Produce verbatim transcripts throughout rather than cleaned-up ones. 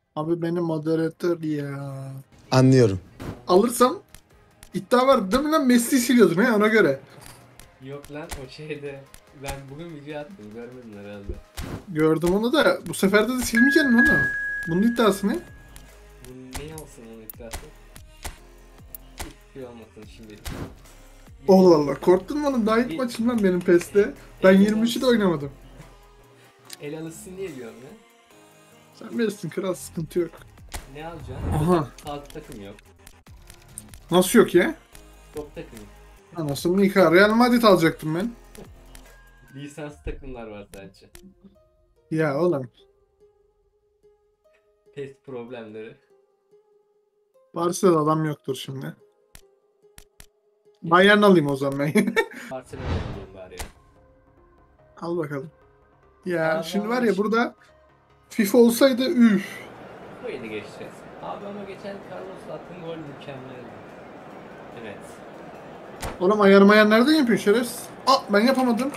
Abi benim moderatör ya. Anlıyorum. Alırsam iddia var değil mi lan, Messi siliyordun he, ona göre. Yok lan o şeyde. Ben bugün video attım görmedin herhalde. Gördüm onu da bu sefer de, de silmeyeceksin onu. Bunun iddiası ne? Bu ne olsun onun iddiası? Hiçbir şey olmasın şimdi. Allah Allah, korktun mu oğlum? Daha ilk maçım lan benim PES'te. Ben yirmi üçü de oynamadım. El alışsın diye diyorum ya. Sen bilirsin kral, sıkıntı yok. Ne alacaksın? Aha. Sağlık takım yok. Nasıl yok ya? Top takım yok. Anasını yıkar. Real Madrid alacaktım ben. Lisans takımlar var sadece. Ya oğlum. PES problemleri. Barcelona adam yoktur şimdi. Bayern alayım o zaman ben. Barcelona'ya alayım bari ya. Al bakalım. Ya Abi şimdi ama var ya şu- burada FIFA olsaydı üf. Bu yeni geçeceğiz. Abi ama geçen Carlos'la attığın gol mükemmeldi. Evet. Oğlum ayar mayar nereden yapıyorsun şerefsiz? Aa, ben yapamadım.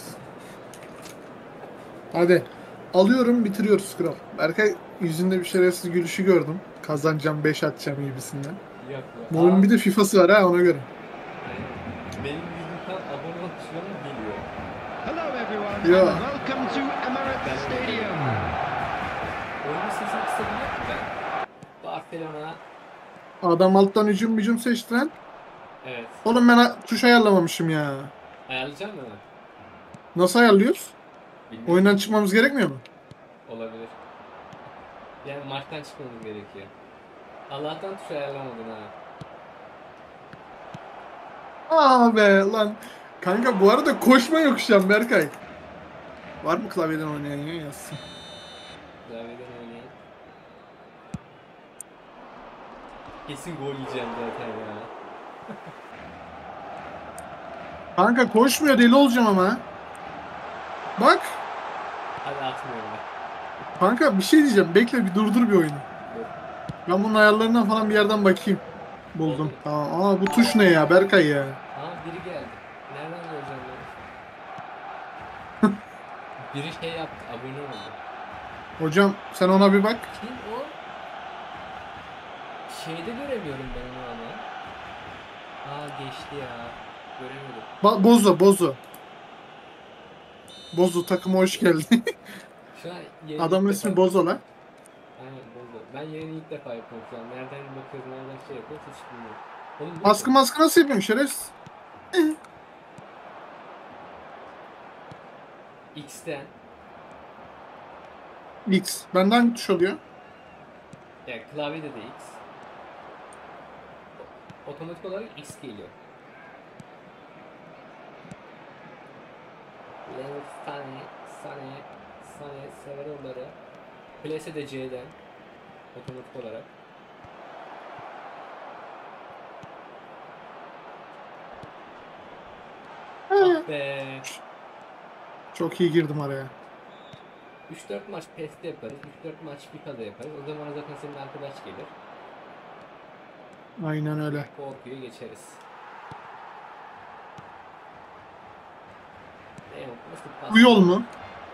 Hadi. Alıyorum, bitiriyoruz kral. Berkay yüzünde bir şerefsiz gülüşü gördüm. Kazanacağım, beş atacağım gibisinden. Yok Bu bu. oyunun bir de FIFA'sı var ha, ona göre. Benim yüzümden abone ol tuşuna geliyor. Hello everyone Yeah. and welcome to Emirates Stadium. Oyunun sesini kısabiliyor mu ben? Barcelona. Adam alttan hücum hücum seçti lan. Evet. Oğlum ben a- tuş ayarlamamışım ya. Ayarlayacak mı? Nasıl ayarlıyoruz? Bilmiyorum. Oyundan çıkmamız gerekmiyor mu? Olabilir. Yani maçtan çıkmamız gerekiyor. Allah'tan tuş ayarlamadın ha. Aa be lan. Kanka bu arada koşma yok şu an Berkay. Var mı klavyeden oynayan ya, yazsın. Klavyeden oynayayım. Kesin gol yiyeceğim zaten ya. Kanka koşmuyor, deli olacağım ama. Bak. Hadi atmıyorum ben. Kanka bir şey diyeceğim. Bekle bir durdur bir oyunu. Dur. Ben bunun ayarlarından falan bir yerden bakayım. Buldum. Tamam. Aa bu tuş ne ya Berkay ya? Aa biri geldi. Nereden göreceğim ben? Biri şey yaptı, abone oldu. Hocam sen ona bir bak. Kim o? Şeyde göremiyorum ben onu ama. Aa geçti ya. Göremedim. Ba Bozo Bozo. Bozo takıma hoş geldin. Şu an yayını Adamın ilk ismi defa- Bozo lan. Aynen buldu. Ben yayını ilk defa yapıyorum şu an. Nereden bakıyoruz, nereden şey yapıyoruz hiç bilmiyorum. Oğlum bu Baskı ne? maskı nasıl yapıyorsun şerefsiz? X'ten. X. Benden hangi tuş oluyor? Yani klavyede de X. Otomatik olarak X geliyor. Level Sane, Sane, Sane, Severo'ları. Plase de C'den. Otomatik olarak. Ah be. Çok iyi girdim araya. üç dört maç PES'te yaparız. üç dört maç FIFA'da yaparız. O zaman zaten senin arkadaş gelir. Aynen öyle. Korkuyu geçeriz. Ne yok? Nasıl pas? Bu yol mu?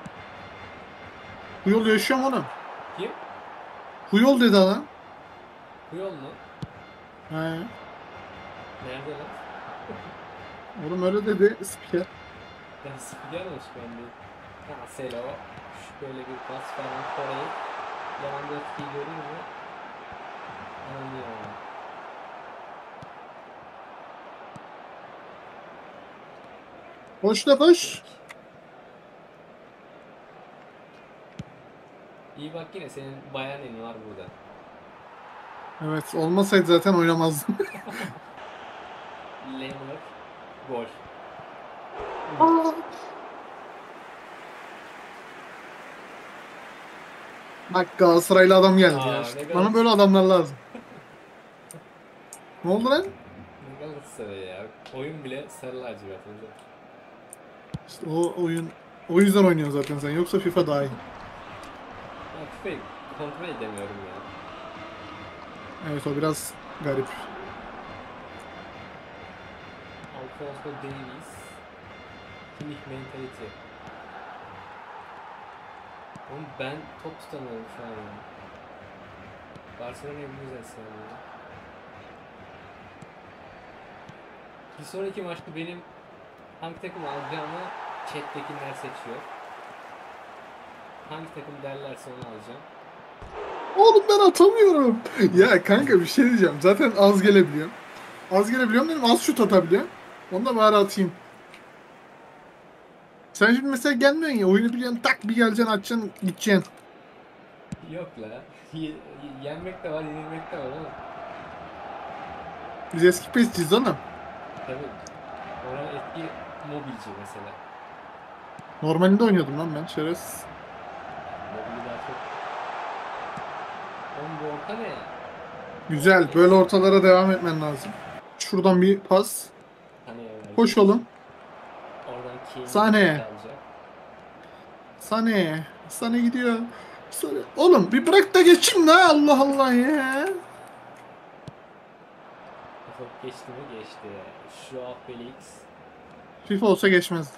Bu yol yaşıyor mu oğlum? Kim? Bu yol dedi adam. Bu yol mu? He. Nerede lan? Oğlum öyle dedi spiker. Ben spiker olmuş ben değil. Cancelo. Şöyle bir pas falan. Kore'yi. Lewandowski'yi görünce anlıyor. Koş da koş. İyi bak yine senin Bayern'in var burada. Evet, olmasaydı zaten oynamazdım. Lemmer. Gol. Bak Galatasaraylı adam geldi Aa, ya ne işte. kadar- Bana böyle adamlar lazım. Ne oldu lan? Ne Galatasaray ya. Oyun bile sarı lacivert hocam. İşte o oyun, o yüzden oynuyor zaten sen. Yoksa FIFA daha iyi. Ben FIFA'yı kontrol edemiyorum ya. Evet, o biraz garip. Alfonso Davies. Kimmich mentality. Oğlum ben top tutamıyorum şu an ya. Barcelona'yı bu yüzden sevmiyorum. Bir sonraki maçta benim hangi takım alacağımı chat'tekiler seçiyor. Hangi takım derlerse onu alacağım. Oğlum ben atamıyorum. Ya kanka bir şey diyeceğim. Zaten az gelebiliyorum. Az gelebiliyorum dedim, az şut atabiliyorum. Onu da bari atayım. Sen şimdi mesela gelmiyorsun ya, oyunu biliyorsun, tak bir geleceksin, atacaksın, gideceksin. Yok la. Y- yenmek de var, yenilmek de var oğlum. Biz eski pesciyiz oğlum. Tabii. Ona eski mobilci mesela. Normalinde oynuyordum lan ben, şerefsiz. Mobili daha çok. Oğlum bu orta ne ya? Güzel, böyle ortalara devam etmen lazım. Şuradan bir pas. Hani ya. Koş oğlum. Oradan Kane'in Sane. alacak. Sane. Sane gidiyor. Sane. Oğlum bir bırak da geçeyim la, Allah Allah ya. Top geçti mi? Geçti. Joao Felix. FIFA olsa geçmez.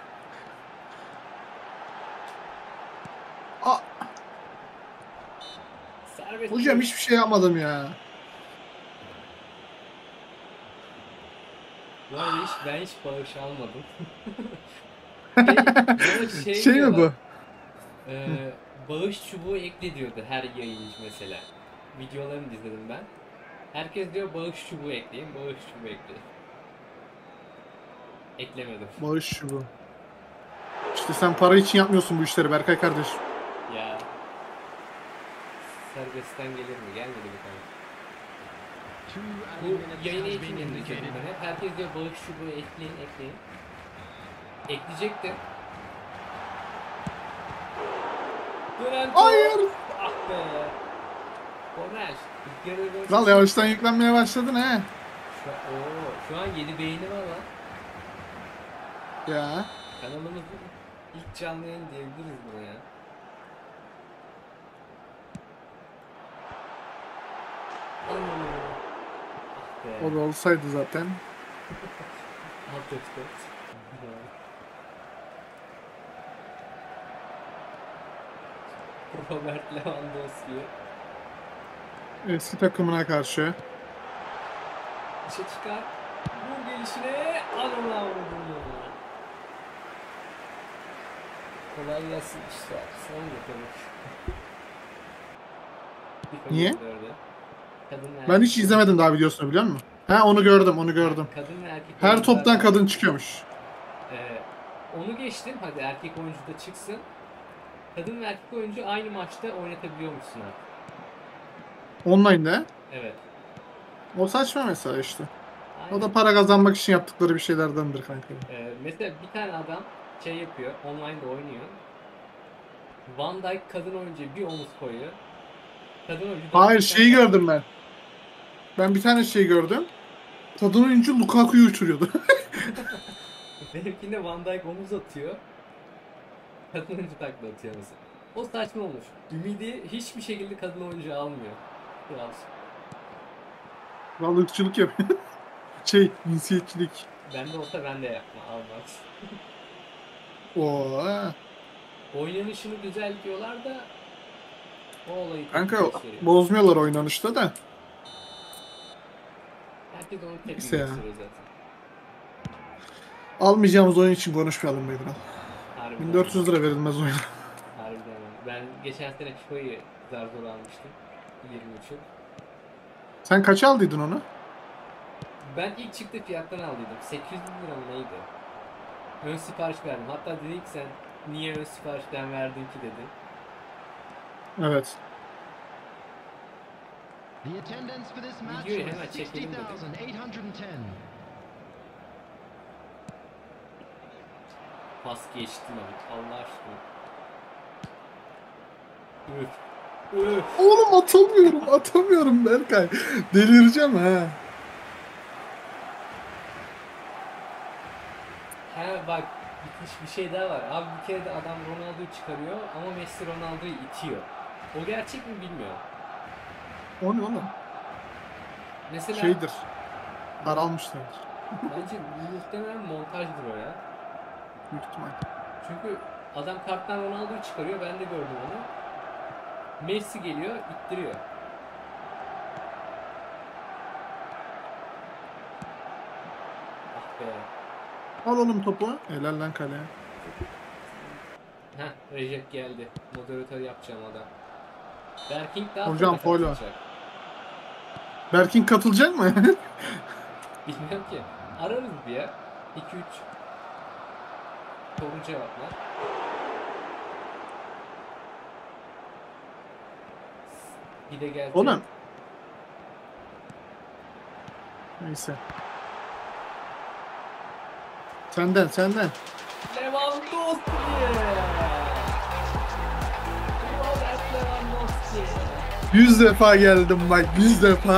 Aa, Serbest. hocam hiçbir şey yapmadım ya. Bu arada hiç, ben hiç bağış almadım. şey, bana şey, Şey mi diyorlar, bu? e, bağış çubuğu ekle diyordu her yayıncı mesela. Videolarını izledim ben. Herkes diyor bağış çubuğu ekleyin, bağış çubuğu ekleyin. Eklemedim. Bağış şu bu. İşte sen para için yapmıyorsun bu işleri Berkay kardeş. Ya. Serbestten gelir mi? Gelmedi bir tane. Two added Bu minutes yayını has için been izleyeceğim indicated. ben hep. Herkes diyor bağış çubuğu ekleyin, ekleyin. Ekleyecektim. Duran top. Hayır. Ah be. Korner. İlk yarıda gol Kral yavaştan yüklenmeye başladın he. Şu, oo, şu an yedi beğeni var lan. Ya. Kanalımızın ilk canlı yayın diyebiliriz buna ya. Ah be. O da olsaydı zaten. Alt F dört. Robert Lewandowski. Eski takımına karşı. Dışa çıkar. Vur gelişine. Al onu avradın ya. Kolay gelsin işler. Sen de tabii. Niye? Kadın ve Ben hiç erkek- izlemedim daha videosunu, biliyor musun? Ha, onu gördüm, onu gördüm. Kadın ve erkek Her oyuncular toptan var. kadın çıkıyormuş. Ee, onu geçtim. Hadi erkek oyuncu da çıksın. Kadın ve erkek oyuncu aynı maçta oynatabiliyormuşsun artık. Online'da. Evet. O saçma mesela işte. Aynen. O da para kazanmak için yaptıkları bir şeylerdendir kanka. Ee, mesela bir tane adam şey yapıyor. Online'da oynuyor. Van Dijk kadın oyuncuya bir omuz koyuyor. Kadın oyuncu... Hayır, dört şeyi tane- gördüm ben. Ben bir tane şey gördüm. Kadın oyuncu Lukaku'yu uçuruyordu. Benimkinde Van Dijk omuz atıyor. Kadın oyuncu takla atıyor mesela. O saçma olmuş. Ümidi hiçbir şekilde kadın oyuncu almıyor. Biraz. Vallahi ırkçılık yapıyor. Şey, cinsiyetçilik. Ben de olsa ben de yapma, almaz. Oo. Oynanışını güzel diyorlar da o olayı Kanka tepki gösteriyor. bozmuyorlar oynanışta da. Herkes onu tepki Neyse ya. gösteriyor zaten. Almayacağımız oyun için konuşmayalım be kral. Harbiden. bin dört yüz lira verilmez oyuna. Harbiden. Ben geçen sene FIFA'yı zar zor almıştım. yirmi üçü. Sen kaç aldıydın onu? Ben ilk çıktığı fiyattan aldıydım. sekiz yüz lira mı neydi? Ön sipariş verdim. Hatta dedi ki sen niye ön siparişten verdin ki dedi. Evet. The attendance for this match Videoyu was hemen çekelim sixty dedim. thousand eight hundred ten. Pas geçti lan. Allah aşkına. Üf. Üf. Oğlum atamıyorum, atamıyorum Berkay. Delireceğim ha. Ha bak bitmiş bir şey daha var. Abi bir kere de adam Ronaldo'yu çıkarıyor ama Messi Ronaldo'yu itiyor. O gerçek mi bilmiyorum. O ne oğlum? Mesela Şeydir. Daralmışlardır. bence muhtemelen montajdır o ya. Büyük ihtimal. Çünkü adam karttan Ronaldo'yu çıkarıyor. Ben de gördüm onu. Messi geliyor, ittiriyor. be. Al oğlum topu. Helal lan kaleye. Heh, Recep geldi. Moderatör yapacağım o da. Berking daha Hocam, sonra faul var. katılacak. Berkin katılacak mı? Bilmiyorum ki. Ararız bir ya. iki üç soru cevaplar. Bir de gelecek. Oğlum. Neyse. Senden senden. Lewandowski. Robert Lewandowski. Yüz defa geldim bak, yüz defa.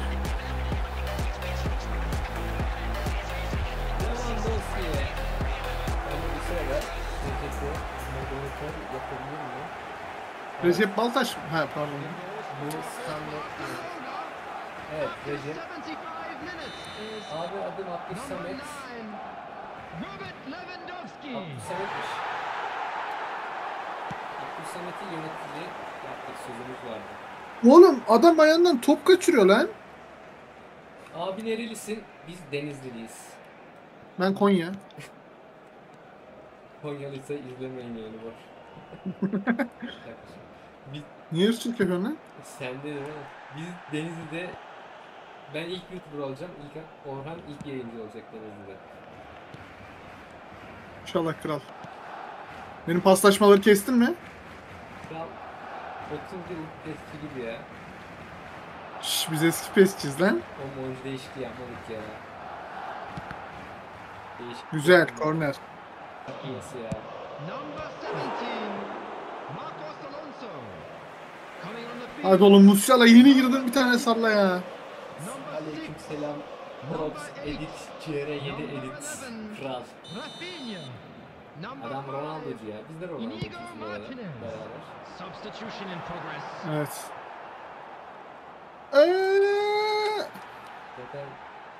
Lewandowski. Ben bir sırada Recep'i moderatör yapabilir miyim? Recep Baltaş mı? Ha pardon. Bu standart değil. Evet Recep. seventy-five minutes is Abi adım Abdus number Samet. nine, Robert Lewandowski. Abdus Samet'miş. Abdus Samet'i yönetici yaptık, sözümüz vardı. Oğlum adam ayağından top kaçırıyor lan. Abi nerelisin? Biz Denizliliyiz. Ben Konya. Konyalıysa izlemeyin yani boş. Biz, Niye ırkçılık yapıyorsun lan? sende de mi? Biz Denizli'de, ben ilk YouTuber olacağım. İlk Orhan ilk yayıncı olacak Denizli'de. İnşallah kral. Benim paslaşmaları kestin mi? Kral otuz yıllık eski gibi ya. Şş, biz eski pesçiz lan. O oyuncu değişikliği yapmadık ya. Değişiklik Güzel, yapmadık. korner. İyisi ya. Number seventeen, Marcos Alonso. Coming on the field. Hadi oğlum Musiala yeni girdin bir tane salla ya. Number Aleyküm six, selam. Props, edit, C R yedi edit. Kral. Rafinha. Number Adam five, Ronaldo'cu ya. Biz de Ronaldo'cuyuz Inigo bu arada. Martinez. Beraber. Substitution in progress. Evet. Eee... Zaten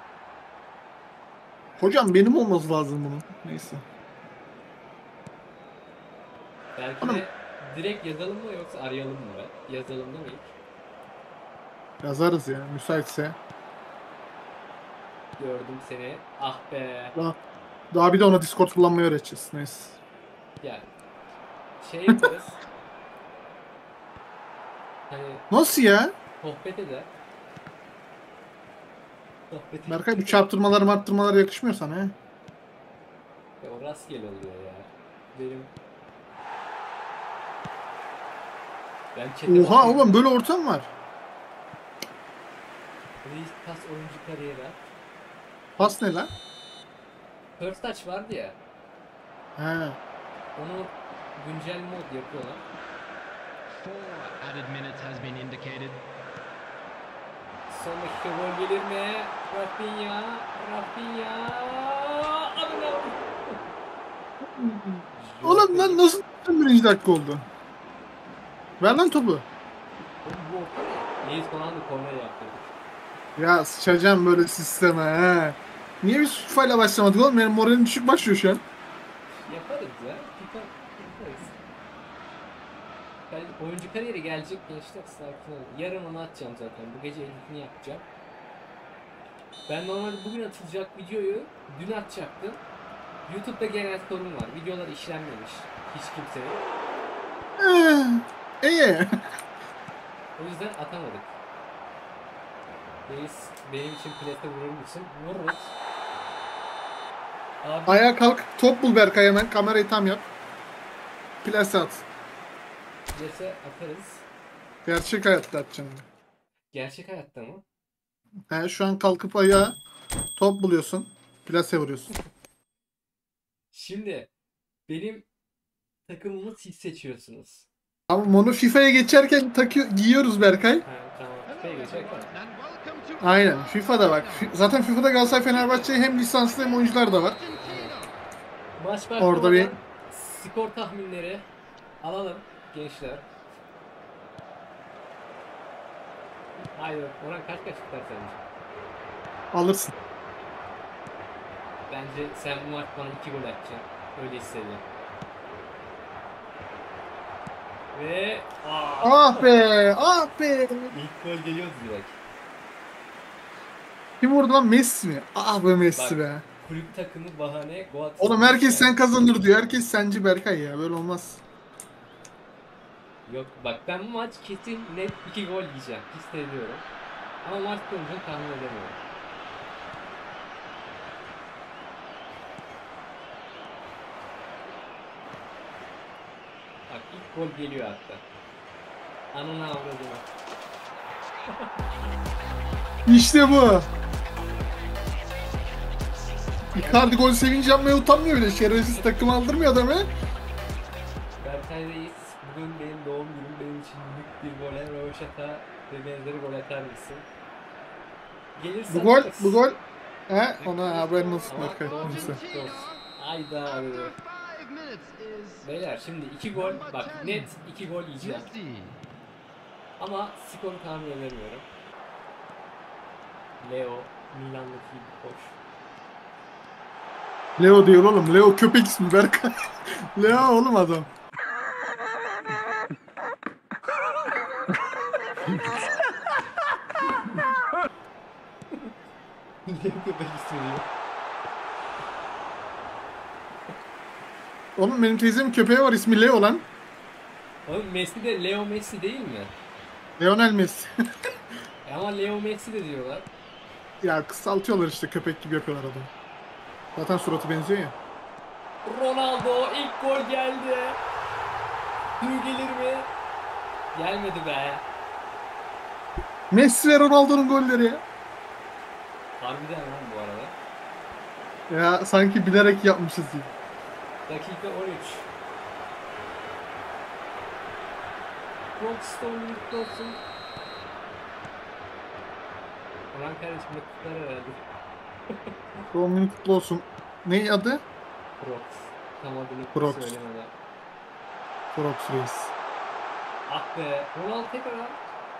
Hocam benim olması lazım bunun. Neyse. belki Hanım. de direkt yazalım mı yoksa arayalım mı be? Yazalım değil mi ilk? Yazarız ya müsaitse. Gördüm seni. Ah be. Daha, daha bir de ona Discord kullanmayı öğreteceğiz. Neyse. Gel. Şey yaparız. Hani Nasıl ya? sohbet eder. Sohbet Berkay bu çarptırmalar marttırmalar yakışmıyor sana he. Ya o rastgele oluyor ya. Benim... Ben çete Oha bakıyorum. oğlum böyle ortam var. Reis pas oyuncu kariyeri. Pas ne lan? First touch vardı ya. He. Onu güncel mod yapıyorlar. Four added minutes has been indicated. Son dakika gol gelir mi? Rafinha, Rafinha. Adına. Oğlum lan nasıl birinci dakika oldu? Ver lan topu. Oğlum bu orta ne? Yiğit Konan'da korner yaptırdık. Ya sıçacağım böyle sisteme he. Niye biz FIFA ile başlamadık oğlum? Benim moralim düşük başlıyor şu an. Yaparız ya. FIFA yaparız. Ben oyuncu kariyeri gelecek gençler, sakin olun. Yarın onu atacağım zaten. Bu gece editini yapacağım. Ben normalde bugün atılacak videoyu dün atacaktım. YouTube'da genel sorun var. Videolar işlenmemiş. Hiç kimsenin. Eee. İyi. O yüzden atamadık. Reis benim için plase vurur musun? Vururuz. Abi Ayağa kalk. Top bul Berkay hemen. Kamerayı tam yap. Plase at. plase atarız. Gerçek hayatta atacaksın. Gerçek hayatta mı? He, şu an kalkıp ayağa top buluyorsun. Plase vuruyorsun. Şimdi benim takımımı siz seçiyorsunuz. Ama onu FIFA'ya geçerken takı giyiyoruz Berkay. Ha, tamam. Şey geçecek mi? And welcome to Aynen. FIFA'da bak. Fi- Zaten FIFA'da Galatasaray Fenerbahçe hem lisanslı hem oyuncular da var. Argentina. Maç Orada başlamadan bir- skor tahminleri alalım gençler. Hayır, Orhan kaç kaç tutar sence? Alırsın. Bence sen bu maç bana iki gol atacaksın. Öyle hissediyorum. Ve aa, Ah be! Ah be! ilk gol geliyordu direkt. Kim vurdu lan? Messi mi? Ah be Messi Bak. be. kulüp takımı bahane gol atıyor. Oğlum herkes sen kazanır diyor. Herkes sence Berkay ya. Böyle olmaz. Yok bak ben bu maç kesin net iki gol yiyeceğim. Hissediyorum. Ama maç sonucunu tahmin edemiyorum. Bak ilk gol geliyor hatta. Ananı avradına. İşte bu. Icardi gol sevinci yapmaya utanmıyor bile. Şerefsiz takım aldırmıyor adamı. Berkay Reis, bugün benim doğum günüm, benim için büyük bir gole, röveşata ve benzeri gol atar mısın? Gelirsen Bu gol, atarız. bu gol. He, ona haberin olsun Ama Berkay. doğru Neyse. düzgün olsun. Hayda abi. After five minutes is Beyler şimdi iki gol, bak net iki gol yiyeceğim. Messi. Ama skoru tahmin edemiyorum. Leo, Milan'daki bir koş. Leo diyor oğlum. Leo köpek ismi Berkay. Leo oğlum adam. Leo köpek ismi diyor. Oğlum benim teyzemin köpeği var ismi Leo lan. Oğlum Messi de Leo Messi değil mi? Lionel Messi. E ama Leo Messi de diyorlar. Ya kısaltıyorlar işte köpek gibi yapıyorlar adamı. Zaten suratı benziyor ya. Ronaldo ilk gol geldi. Dur gelir mi? Gelmedi be. Messi ve Ronaldo'nun golleri ya. Harbiden lan bu arada. Ya sanki bilerek yapmışız gibi. Dakika on üç. Rockstone mutlu olsun. Orhan kardeşim de kutlar herhalde. Doğum günü kutlu olsun. Ne adı? Crocs. Tam adını Crocs. söylemeden. Crocs Reis. Ah be. Ronaldo tekrar al.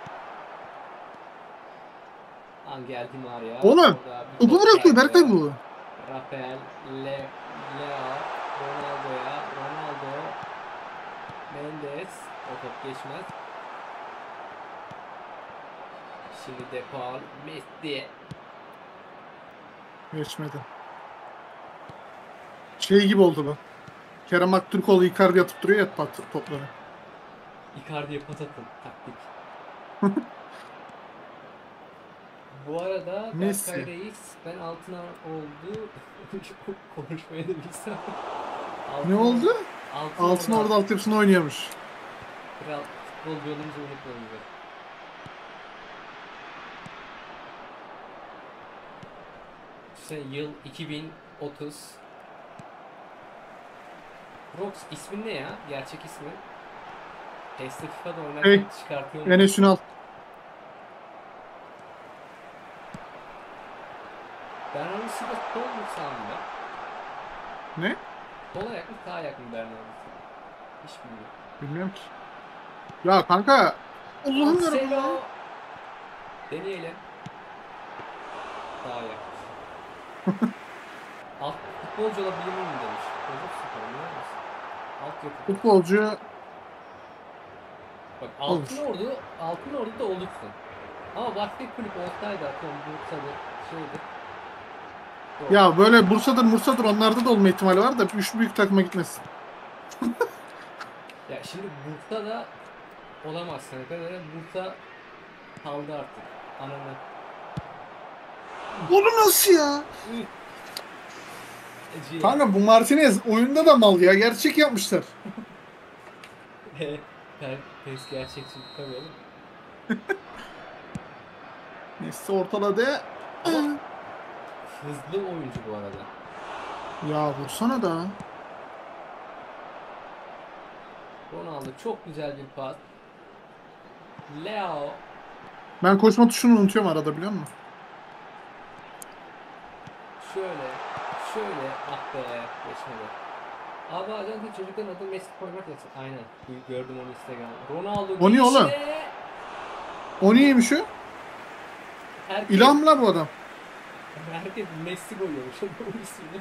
An geldi Maria. Oğlum, Orada bir Topu top bırakıyor geldi. Berkay bu. Rafael, Le, Leo, Ronaldo'ya, Ronaldo, Mendes, o top geçmez. Şimdi De Paul, Messi. Geçmedi. Şey gibi oldu bu. Kerem Aktürkoğlu Icardi atıp duruyor ya pat topları. Icardi'ye pas atın, taktik. Bu arada Messi. Berkay Reis, ben altına oldu. Konuşmaya da bilsem. Ne oldu? Altın, Altın orada altyapısını oynuyormuş. Kral futbol yolumuzu unutmayın. İşte yıl iki bin otuz. Rox ismin ne ya? Gerçek ismi? Testi FIFA'da oynarken Hey, çıkartıyorum. Enes Ünal. Bernardo Silva sol mu sağ mı? Ne? Sol ayak mı sağ ayak mı Bernardo Silva? Hiç bilmiyorum. Bilmiyorum ki. Ya kanka. Allah'ım yarabbim ya. Marcelo. Deneyelim. Sağ ayak. Alt futbolcu olabilir miyim demiş. Olursun tabii, ne olursun. Alt yapı. Futbolcu Bak Altın Ordu, Altın Ordu'da olursun. Ama başka bir kulüp olsaydı atıyorum Bursa'da şeydi. Yok. ya böyle Bursa'dır Bursa'dır onlarda da olma ihtimali var da üç büyük takıma gitmesin. Ya şimdi Bursa'da olamazsın. Kadar Bursa kaldı artık. Ananı. Onu nasıl ya? Ece. Kanka bu Martinez oyunda da mal ya. Gerçek yapmışlar. Per, pes gerçekçi tabii oğlum. Messi ortaladı. Ama hızlı oyuncu bu arada. Ya vursana da. Ronaldo çok güzel bir pas. Leo. Ben koşma tuşunu unutuyorum arada biliyor musun? Şöyle. Şöyle. Ah be. Geçmedi. Abi bazen de çocukların adı Messi koymak lazım. Aynen. Gördüm onu Instagram'da. Ronaldo O niye oğlum? gelişine- O niyeymiş o? Herkes, İlham la bu adam. herkes Messi koyuyormuş onun ismini.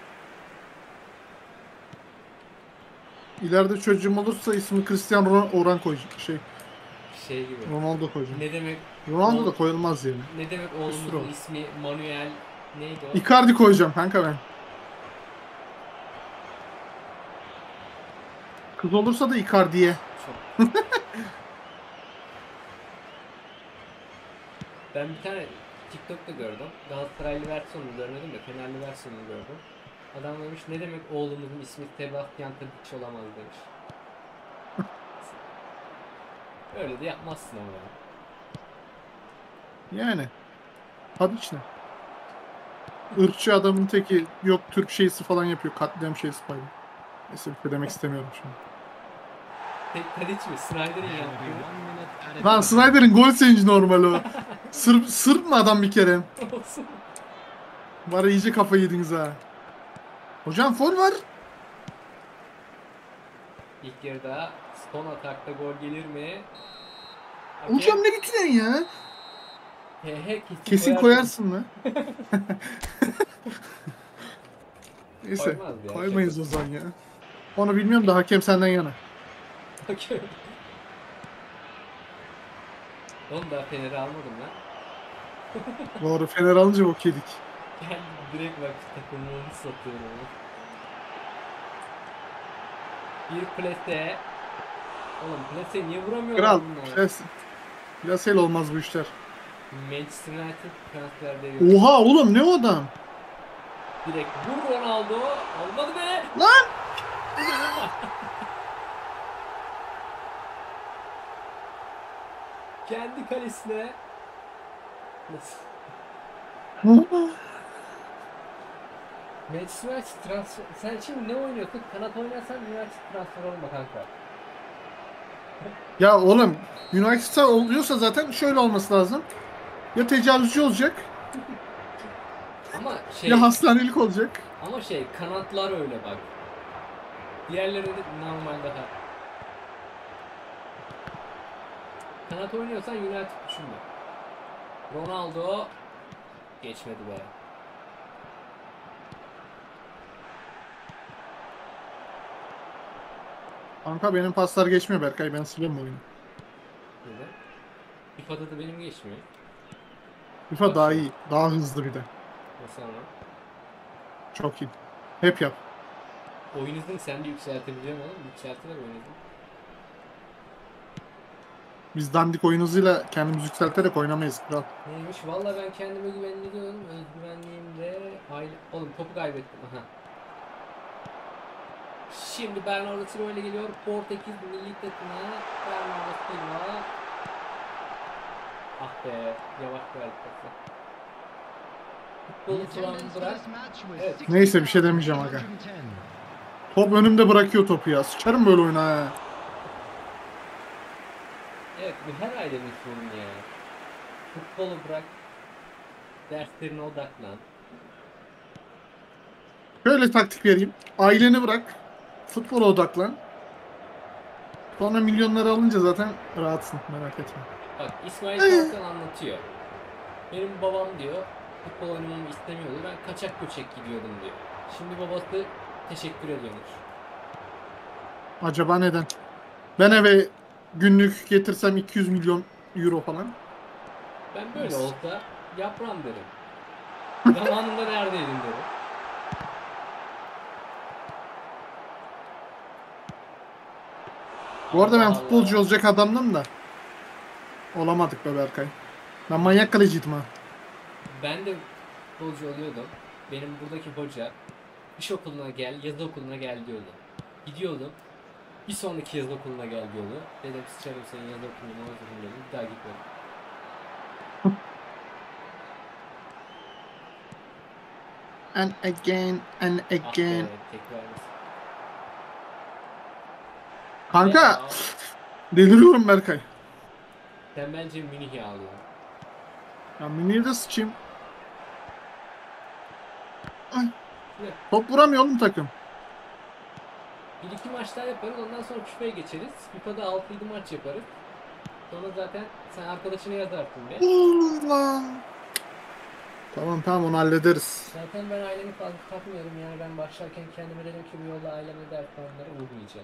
İleride çocuğum olursa ismi Cristiano Ron- Oran koyacak. Şey, Şey gibi. Ronaldo koyacak. Ne demek Ronaldo da koyulmaz yani. ne demek sürü oğlumuzun var. ismi Manuel Neydi o? Icardi koyacağım kanka ben. Kız olursa da Icardi'ye. Çok. Ben bir tane TikTok'ta gördüm. Galatasaraylı versiyonunu görmedim de Fenerli versiyonunu gördüm. Adam demiş ne demek oğlumuzun ismi Sebastian Tadic olamaz demiş. Öyle de yapmazsın ama ya. Yani. Tadic ne? Irkçı adamın teki yok Türk şeysi falan yapıyor. Katliam şeysi falan. Neyse bir şey demek istemiyorum şimdi. Tek Tadic mi? Snyder'in There will be yaptığı. one minute added Lan time. Snyder'in gol sevinci normal o. Sırp, Sırp mı adam bir kere? Olsun. Var ya iyice kafayı yediniz ha. Hocam fol var. İlk yarıda son atakta gol gelir mi? Hakem, Hocam ne bitiren ya? he he kesin, Kesin koyarsın. koyarsın mı? Neyse. Koymaz ya, Koymayız şaka. o zaman ya. Onu bilmiyorum da hakem senden yana. Hakem. Oğlum daha Fener'i almadım lan. Doğru Fener alınca bok yedik. Gel direkt bak takımını satıyorum onu. Bir plase. Oğlum plase niye vuramıyorlar Kral. bunlar? Biraz, biraz el olmaz bu işler. Manchester United transfer devri. Oha oğlum ne o adam? Direkt vur Ronaldo. Olmadı be. Lan! Kendi kalesine. Nasıl? Manchester United transfer. Sen şimdi ne oynuyorsun? Kanat oynarsan United transfer olma kanka. Ya oğlum United'da oluyorsa zaten şöyle olması lazım. Ya tecavüzcü olacak Ama şey ya hastanelik olacak. ama şey kanatlar öyle bak. Diğerleri de normal daha. Kanat oynuyorsan United düşünme. Ronaldo geçmedi be. Kanka benim paslar geçmiyor Berkay ben siliyorum oyunu. Neden? FIFA'da da benim geçmiyor. FIFA daha iyi, daha hızlı bir de. Nasıl ama? Çok iyi. Hep yap. Oyun hızını sen de yükseltebiliyor musun oğlum? Yükseltiler oyun hızını. Biz dandik oyun hızıyla kendimizi yükselterek oynamayız kral. Neymiş? Valla ben kendime güvenli diyorum. Özgüvenliğimle aile... Oğlum topu kaybettim. Aha. Şimdi Bernardo Silva ile geliyor. Portekiz milli takımı. Bernardo Silva. Ah be. Yavaş verdik pası. Futbolu The falan attendance for bırak. this match was Evet. Neyse bir şey demeyeceğim aga. sixty thousand one hundred ten. Top önümde bırakıyor topu ya. Sıçarım böyle oyuna ha. Evet bu her ailenin sorunu ya. Futbolu bırak. Derslerine odaklan. Şöyle taktik vereyim. Aileni bırak. Futbola odaklan. Sonra milyonları alınca zaten rahatsın merak etme. Bak İsmail Kartal anlatıyor. Benim babam diyor futbol oynamamı istemiyordu. Ben kaçak göçek gidiyordum diyor. Şimdi babası teşekkür ediyormuş. Acaba neden? Ben eve günlük getirsem iki yüz milyon euro falan. Ben böyle olsa yapram derim. Zamanında neredeydim derim. Bu arada ben Allah futbolcu Allah. olacak adamdım da. Olamadık be Berkay. Ben manyak kaleciydim ha. Ben de futbolcu oluyordum. Benim buradaki hoca iş okuluna gel, yaz okuluna gel diyordu. Gidiyordum. Bir sonraki yaz okuluna gel diyordu. Dedim sıçarım senin yaz okuluna, yaz okuluna dedim. Bir daha gitmedim. And again and Ah again. be, tekrar mısın? Kanka Ya, deliriyorum Berkay. sen bence Münih'i al ya. Ya Münir'e de sıçayım. Ay, Ne? top vuramıyor oğlum takım. Bir iki maç daha yaparız. Ondan sonra küpeye geçeriz. FIFA'da altı yedi maç yaparız. Sonra zaten sen arkadaşına yazarsın be. Allah. Tamam tamam onu hallederiz. Zaten ben ailemi fazla takmıyorum yani ben başlarken kendime dedim ki bu yolda aileme dert puanları vurmayacağım.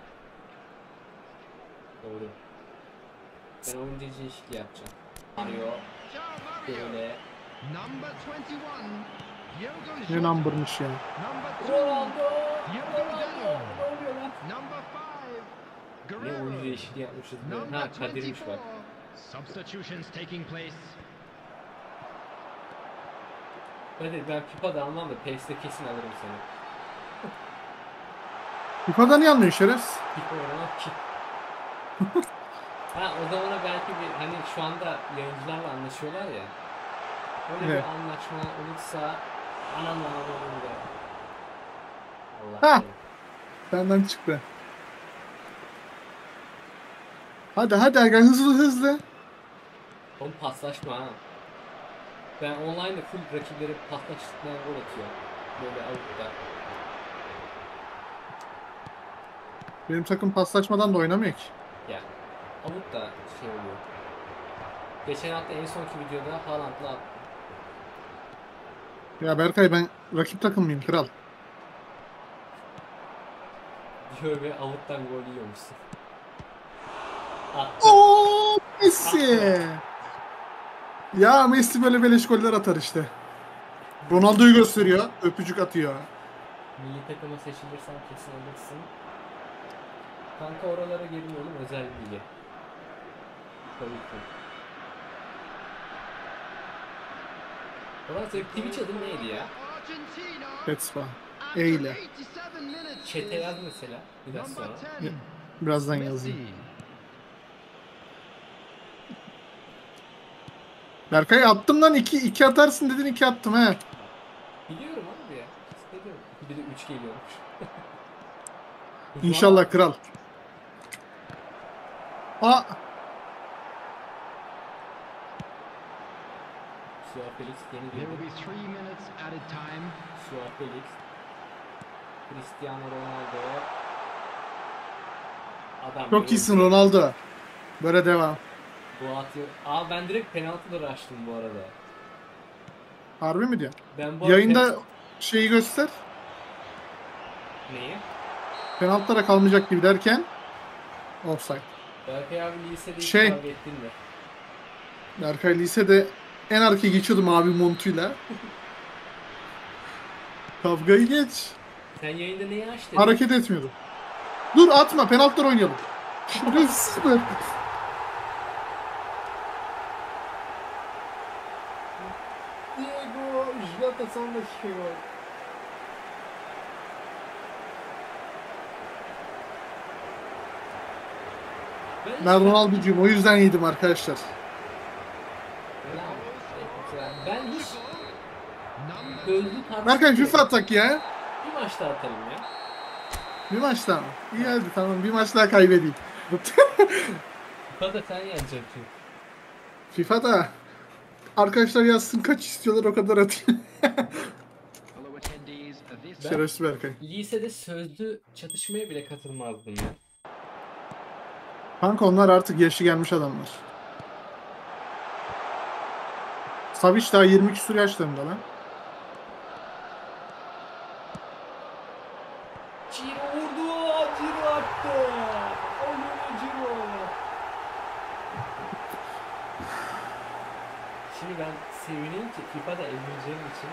Doğru. Ben oyuncu değişikliği yapacağım. Arıyor. Ciao Mario. Böyle. Number twenty-one. Diogo Ne Jota. number'mış ya. Number two. Ronaldo! Diogo Ronaldo! Dalot. Ne oluyor lan? Number five. Ne oyuncu Guerrero. değişikliği yapmışız be. Number Ha Kadir'miş bak. twenty-four. Substitutions taking place. Kadir ben FIFA'da almam da P E S'te kesin alırım seni. FIFA'da niye almıyorsun şerefsiz? FIFA oynamam ki. Ha o zamana belki bir hani şu anda yayıncılarla anlaşıyorlar ya. Öyle Evet. bir anlaşma olursa anam anam olur da. Allah Ha! korusun. Benden çıktı. Hadi hadi aga hızlı hızlı. Oğlum paslaşma ha. Ben online'da full rakipleri paslaştıktan gol atıyor. Böyle avukta. Benim takım paslaşmadan da oynamıyor ki. Ya avut da şey oluyor. Geçen hafta en sonki videoda Haaland'la attım. Ya Berkay ben rakip takım mıyım kral? Diyor ve avuttan gol yiyormuşsun. Attı. Oo Messi. Ya Messi böyle beleş goller atar işte. Ronaldo'yu gösteriyor, öpücük atıyor. Milli takıma seçilirsen kesin alırsın. Kanka oralara girmeyelim, özel bilgi. Tabii ki. Ulan senin Twitch adın neydi ya? Argentina. Petspah. After Eyle. eighty-seven minutes Chat'e is yaz mesela biraz number sonra. ten. Birazdan Messi. yazayım. Berkay attım lan iki iki atarsın dedin iki attım he. Biliyorum abi ya. İstediyorum. Bir de üç geliyormuş. İnşallah kral. Aa Suat Felix yeni There will girdi. be three minutes added time. Suat Felix. Cristiano Ronaldo. Adam çok iyisin Ronaldo. Böyle devam. Bu atıyor. Aa ben direkt penaltıları açtım bu arada. Harbi mi diyor? Ben bu arada Yayında şeyi göster. neyi? Penaltılara kalmayacak gibi derken offside. Berkay abi lisede hiç Şey- kavga ettin de. Berkay lisede en arkaya geçiyordum abi montuyla. Kavgayı geç. Sen yayında neyi açtın? Hareket etmiyordum. Dur atma penaltılar oynayalım. Şerefsiz mi? Diego Jota son dakika gol. Ben Ronaldo'cuyum o yüzden yedim arkadaşlar. Ben hiç Number gözlü tartışmıyorum. Berkay FIFA atak ya. Bir maçta atalım ya. Bir maç daha mı? İyi hadi tamam bir maç daha kaybedeyim. FIFA'da sen yeneceksin. FIFA'da arkadaşlar yazsın kaç istiyorlar o kadar atayım. fellow attendees of this Ben- Şerefsiz Berkay. Lisede sözlü çatışmaya bile katılmazdım ya. Kanka onlar artık yaşı gelmiş adamlar. Savic daha yirmi küsur yaşlarında lan. Ciro vurdu. Ciro attı. Oyunu Ciro. Şimdi ben sevineyim ki FIFA'da evleneceğim için.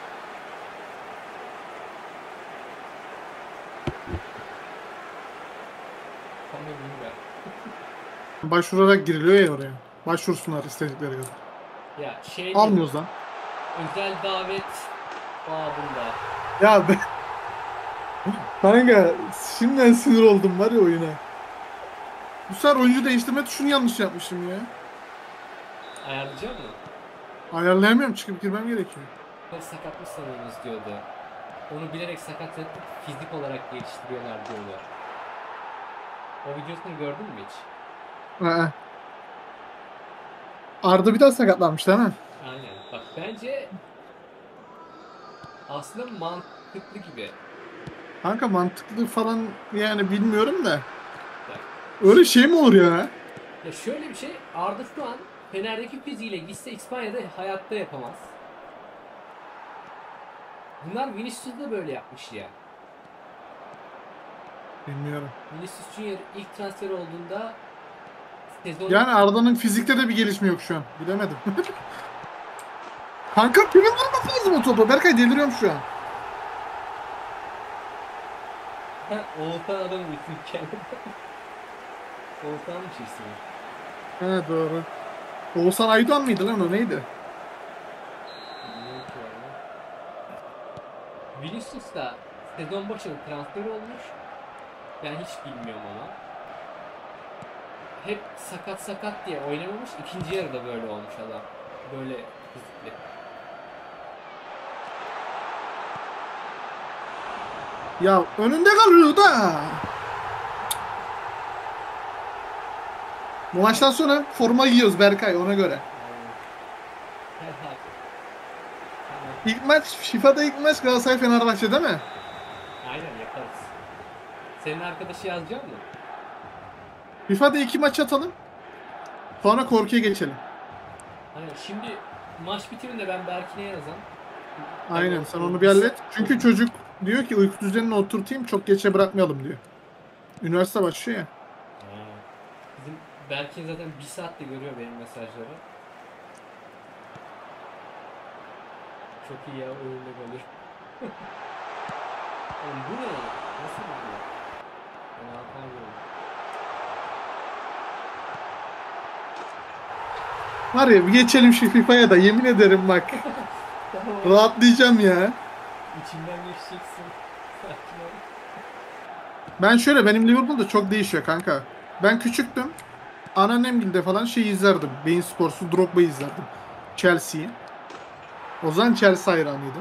Tam eminim ben. Başvurarak giriliyor ya oraya. Başvursunlar istedikleri kadar. Ya şey Almıyoruz lan. özel davet babında. Ya ben... Kanka şimdiden sinir oldum var ya oyuna. Bu sefer oyuncu değiştirme tuşunu yanlış yapmışım ya. Ayarlayacak mı? Ayarlayamıyorum çıkıp girmem gerekiyor. Ben sakatmış sanıyorsunuz diyordu. Onu bilerek sakat edip fizik olarak geliştiriyorlar diyorlar. O videosunu gördün mü hiç? Aa. Arda bir daha sakatlanmış değil mi? Aynen. Bak bence aslında mantıklı gibi. Kanka mantıklı falan yani bilmiyorum da. Ya, Öyle şey mi olur ya? ya şöyle bir şey, Arda şu an Fener'deki fiziğiyle gitse İspanya'da hayatta yapamaz. Bunlar Vinicius'u da böyle yapmış ya. Bilmiyorum. Vinicius Junior ilk transfer olduğunda sezon Yani Arda'nın fizikte de bir gelişme yok şu an. Bilemedim. Kanka kimin vurması lazım o topu? Berkay deliriyorum şu an. Ha, Oğuzhan adamı bitirken. Oğuzhan mı çizsin? He doğru. Oğuzhan Aydoğan mıydı lan o neydi? Bilmiyorum ki valla. Vinicius da sezon başında transfer olmuş. Ben hiç bilmiyorum onu. Hep sakat sakat diye oynamamış. İkinci yarıda böyle olmuş adam. Böyle fizikli. Ya önünde kalıyor da. Bu maçtan sonra forma giyiyoruz Berkay ona göre. Herhalde. İlk maç FIFA'da ilk maç Galatasaray Fenerbahçe değil mi? Aynen yaparız. Senin arkadaşı yazacak mı? FIFA'da iki maç atalım. Sonra korkuya geçelim. Hani şimdi maç bitiminde ben Berkin'e yazam. Aynen Tabii sen o- onu o- bir hallet. Çünkü çocuk diyor ki uyku düzenini oturtayım çok geçe bırakmayalım diyor. Üniversite başlıyor ya. Ha. Bizim Berkin zaten bir saatte görüyor benim mesajları. Çok iyi ya oyunda kalır. Oğlum bu ne? Nasıl bu? Ben Hakan görüyorum. Var ya bir geçelim şu FIFA'ya da yemin ederim bak. Tamam. Rahatlayacağım ya. İçinden geçeceksin. Sakin ol. Ben şöyle benim Liverpool'da çok değişiyor kanka. Ben küçüktüm. Anneannemgilde falan şey izlerdim. Bein Sports'u Drogba'yı izlerdim. Chelsea'yi. O zaman Chelsea hayranıydım.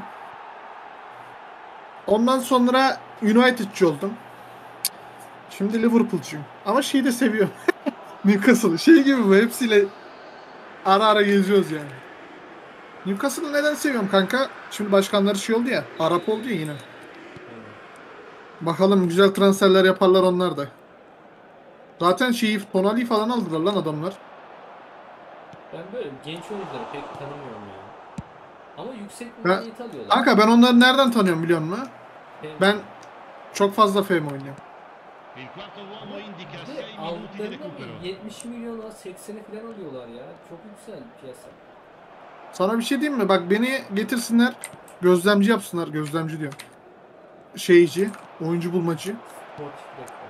Ondan sonra United'ci oldum. Şimdi Liverpool'cuyum. Ama şeyi de seviyorum. Newcastle'ı. Şey gibi bu hepsiyle ara ara geziyoruz yani. Newcastle'ı neden seviyorum kanka? Şimdi başkanları şey oldu ya. Arap oldu ya yine. Aynen. Bakalım güzel transferler yaparlar onlar da. Zaten şeyi Tonali falan aldılar lan adamlar. Ben böyle genç oyuncuları pek tanımıyorum ya. Ama yüksek Ben, maliyet alıyorlar. kanka ben onları nereden tanıyorum biliyor musun? Hem- Ben çok fazla F M oynuyorum. Il quarto uomo indica Bir sei de minuti di aldıklarında recupero. yetmiş milyona sekseni falan alıyorlar ya. Çok yüksel piyasa. Sana bir şey diyeyim mi? Bak beni getirsinler. Gözlemci yapsınlar. Gözlemci diyorum. Şeyci. Oyuncu bulmacı. Sportif direktör.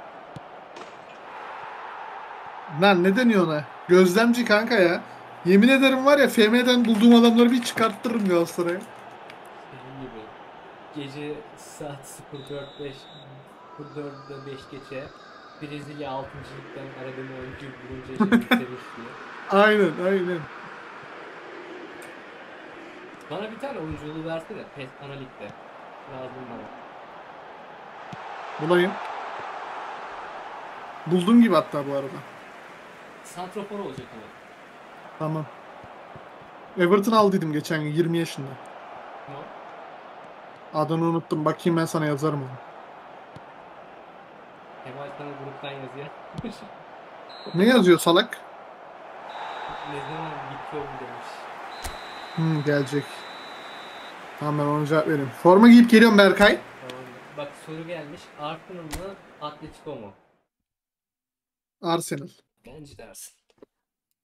Lan ne deniyor ona? Gözlemci kanka ya. Yemin ederim var ya F M'den bulduğum adamları bir çıkarttırırım Galatasaray'a. Senin gibi. Gece saat sıfır dört beş sıfır dörtte beş geçe Brezilya altıncı ligden aradığım oyuncu bulunca şimdi sevinç diye. Aynen aynen. Bana bir tane oyunculuğu versene. PES Analik'te. Lazım bana. Bulayım. Buldum gibi hatta bu arada. Santrafor olacak ama. Tamam. Everton aldıydım geçen gün yirmi yaşında. Tamam. Adını unuttum. Bakayım ben sana yazarım onu. Kemal sana gruptan yazıyor. Ne yazıyor salak? Ne zaman bitiyor mu demiş. Hmm, gelecek. Tamam ben ona cevap vereyim. Forma giyip geliyorum Berkay. Tamam. Bak soru gelmiş. Arsenal mı Atletico mu? Arsenal. Bence dersin.